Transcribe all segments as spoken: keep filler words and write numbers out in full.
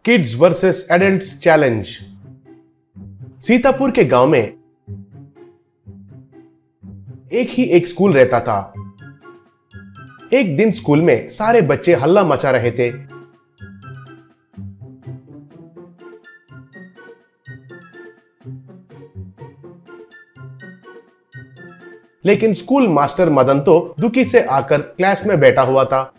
Kids versus adults challenge. Sitapur के गांव में एक ही एक स्कूल रहता था। एक दिन स्कूल में सारे बच्चे हल्ला मचा रहे थे। लेकिन स्कूल मास्टर मदन तो दुखी से आकर क्लास में बैठा हुआ था।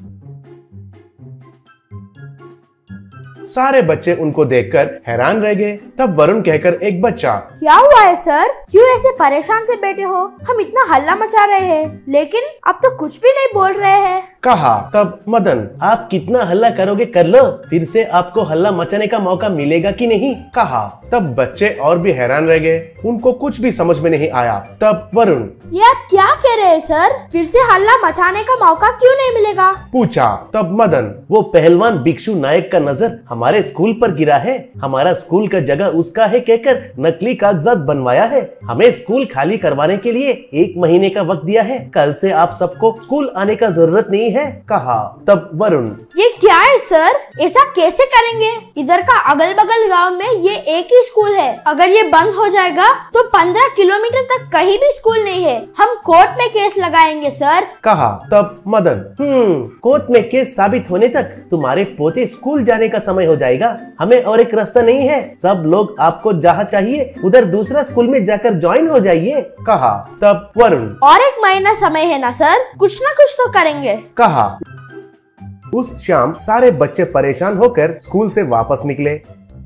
सारे बच्चे उनको देखकर हैरान रह गए। तब वरुण कहकर एक बच्चा, क्या हुआ है सर, क्यों ऐसे परेशान से बैठे हो? हम इतना हल्ला मचा रहे हैं लेकिन अब तो कुछ भी नहीं बोल रहे हैं, कहा। तब मदन, आप कितना हल्ला करोगे कर लो, फिर से आपको हल्ला मचाने का मौका मिलेगा कि नहीं, कहा। तब बच्चे और भी हैरान रह गए, उनको कुछ भी समझ में नहीं आया। तब वरुण, ये आप क्या कह रहे हैं सर, फिर से हल्ला मचाने का मौका क्यों नहीं मिलेगा, पूछा। तब मदन, वो पहलवान भिक्षु नायक का नजर हमारे स्कूल पर गिरा है, हमारा स्कूल का जगह उसका है कहकर नकली कागजात बनवाया है, हमें स्कूल खाली करवाने के लिए एक महीने का वक्त दिया है, कल से आप सबको स्कूल आने का जरूरत नहीं है, कहा। तब वरुण, ये क्या है सर, ऐसा कैसे करेंगे? इधर का अगल बगल गांव में ये एक ही स्कूल है, अगर ये बंद हो जाएगा तो पंद्रह किलोमीटर तक कहीं भी स्कूल नहीं है, हम कोर्ट में केस लगाएंगे सर, कहा। तब मदन, हम्म कोर्ट में केस साबित होने तक तुम्हारे पोते स्कूल जाने का समय हो जाएगा, हमें और एक रास्ता नहीं है, सब लोग आपको जहाँ चाहिए उधर दूसरा स्कूल में जाकर ज्वाइन हो जाइए, कहा। तब वरुण, और एक महीना समय है ना सर, कुछ ना कुछ तो करेंगे, कहा। उस शाम सारे बच्चे परेशान होकर स्कूल से वापस निकले।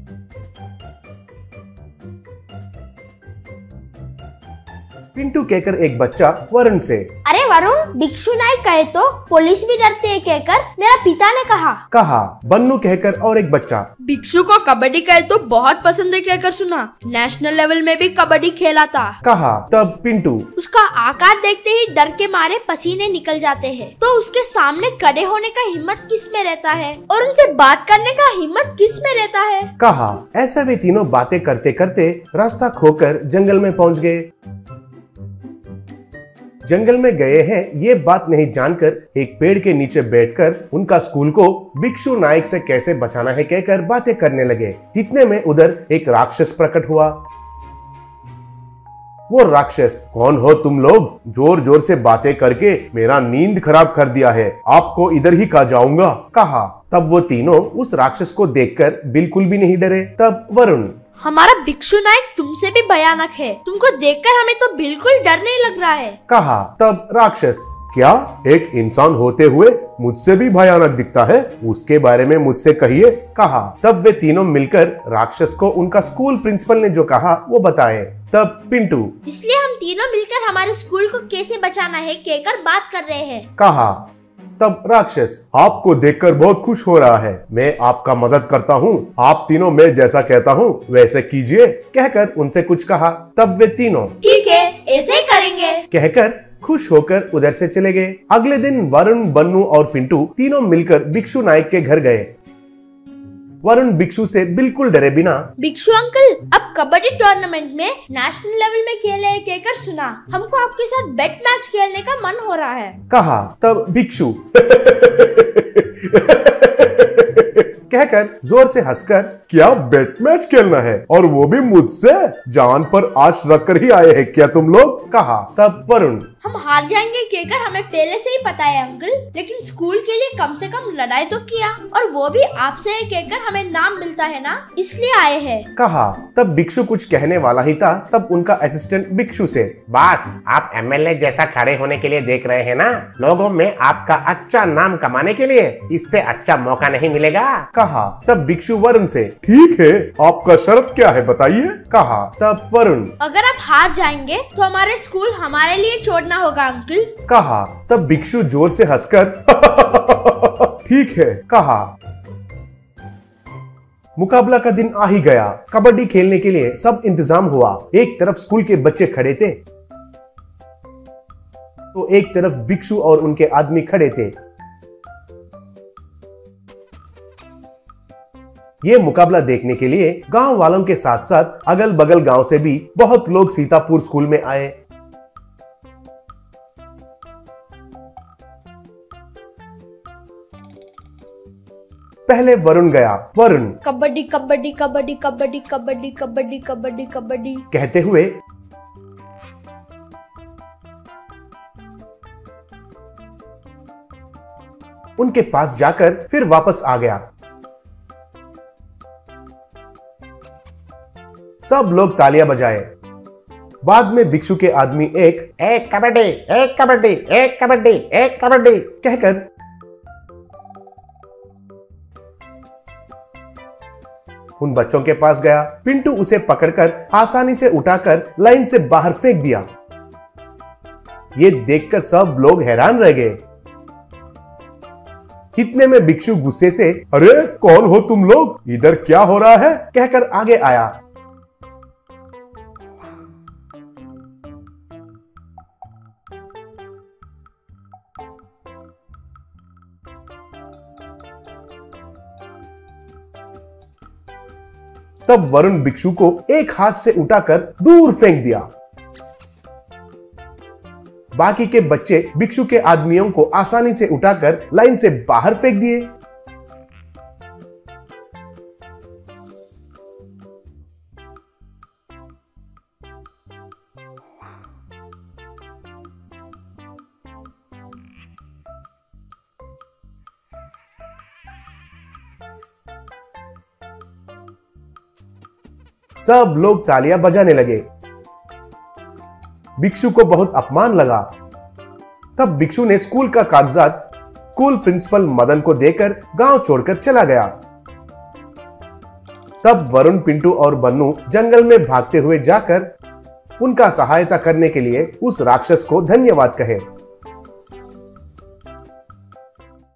पिंटू कहकर एक बच्चा वरुण से, अरे वरुण, भिक्षु नायक कहे तो पुलिस भी डरती है कहकर मेरा पिता ने कहा, कहा। बन्नू कहकर और एक बच्चा, भिक्षु को कबड्डी कहे तो बहुत पसंद है कहकर सुना, नेशनल लेवल में भी कबड्डी खेला था, कहा। तब पिंटू, उसका आकार देखते ही डर के मारे पसीने निकल जाते हैं, तो उसके सामने खड़े होने का हिम्मत किस में रहता है और उनसे बात करने का हिम्मत किस में रहता है, कहा। ऐसा वे तीनों बातें करते करते रास्ता खोकर जंगल में पहुंच गए। जंगल में गए हैं ये बात नहीं जानकर एक पेड़ के नीचे बैठकर उनका स्कूल को भिक्षु नायक से कैसे बचाना है कहकर बातें करने लगे। इतने में उधर एक राक्षस प्रकट हुआ। वो राक्षस, कौन हो तुम लोग, जोर जोर से बातें करके मेरा नींद खराब कर दिया है, आपको इधर ही खा जाऊंगा, कहा। तब वो तीनों उस राक्षस को देखकर बिल्कुल भी नहीं डरे। तब वरुण, हमारा भिक्षु नायक तुमसे भी भयानक है, तुमको देखकर हमें तो बिल्कुल डर नहीं लग रहा है, कहा। तब राक्षस, क्या एक इंसान होते हुए मुझसे भी भयानक दिखता है, उसके बारे में मुझसे कहिए, कहा। तब वे तीनों मिलकर राक्षस को उनका स्कूल प्रिंसिपल ने जो कहा वो बताए। तब पिंटू, इसलिए हम तीनों मिलकर हमारे स्कूल को कैसे बचाना है कहकर बात कर रहे हैं, कहा। तब राक्षस, आपको देखकर बहुत खुश हो रहा है, मैं आपका मदद करता हूँ, आप तीनों मैं जैसा कहता हूँ वैसे कीजिए, कहकर उनसे कुछ कहा। तब वे तीनों, ठीक है ऐसे ही करेंगे, कहकर खुश होकर उधर से चले गए। अगले दिन वरुण, बन्नू और पिंटू तीनों मिलकर भिक्षु नायक के घर गए। वरुण भिक्षु से बिल्कुल डरे बिना, भिक्षु अंकल, अब कबड्डी टूर्नामेंट में नेशनल लेवल में खेले हैं कहकर सुना, हमको आपके साथ बेट मैच खेलने का मन हो रहा है, कहा। तब भिक्षु कहकर जोर से हंसकर, क्या बेट मैच खेलना है और वो भी मुझसे, जान पर आश रखकर ही आए हैं क्या तुम लोग, कहा। तब वरुण, हम हार जाएंगे कहकर हमें पहले से ही पता है अंकल, लेकिन स्कूल के लिए कम से कम लड़ाई तो किया और वो भी आपसे है कहकर हमें नाम मिलता है ना, इसलिए आए हैं, कहा। तब भिक्षु कुछ कहने वाला ही था, तब उनका असिस्टेंट भिक्षु से, बॉस, आप एमएलए जैसा खड़े होने के लिए देख रहे हैं ना, लोगों में आपका अच्छा नाम कमाने के लिए इससे अच्छा मौका नहीं मिलेगा, कहा। तब भिक्षु वरुण से, ठीक है आपका शर्त क्या है बताइए, कहा। तब वरुण, अगर आप हार जाएंगे तो हमारे स्कूल हमारे लिए छोड़ना होगा अंकल, कहा। तब भिक्षु जोर से हंसकर ठीक है, कहा। मुकाबला का दिन आ ही गया। कबड्डी खेलने के लिए सब इंतजाम हुआ। एक तरफ स्कूल के बच्चे खड़े थे तो एक तरफ भिक्षु और उनके आदमी खड़े थे। ये मुकाबला देखने के लिए गांव वालों के साथ साथ अगल बगल गांव से भी बहुत लोग सीतापुर स्कूल में आए। पहले वरुण गया। वरुण कबड्डी कबड्डी कबड्डी कबड्डी कबड्डी कबड्डी कबड्डी कबड्डी कहते हुए उनके पास जाकर फिर वापस आ गया। सब लोग तालियां बजाए। बाद में भिक्षु के आदमी एक एक कबड्डी एक कबड्डी एक कबड्डी एक कबड्डी कहकर उन बच्चों के पास गया। पिंटू उसे पकड़कर आसानी से उठाकर लाइन से बाहर फेंक दिया। ये देखकर सब लोग हैरान रह गए। इतने में भिक्षु गुस्से से, अरे कौन हो तुम लोग, इधर क्या हो रहा है, कहकर आगे आया। तब वरुण भिक्षु को एक हाथ से उठाकर दूर फेंक दिया। बाकी के बच्चे भिक्षु के आदमियों को आसानी से उठाकर लाइन से बाहर फेंक दिए। सब लोग तालियां बजाने लगे। भिक्षु को बहुत अपमान लगा। तब भिक्षु ने स्कूल का कागजात स्कूल प्रिंसिपल मदन को देकर गांव छोड़कर चला गया। तब वरुण, पिंटू और बन्नू जंगल में भागते हुए जाकर उनका सहायता करने के लिए उस राक्षस को धन्यवाद कहे।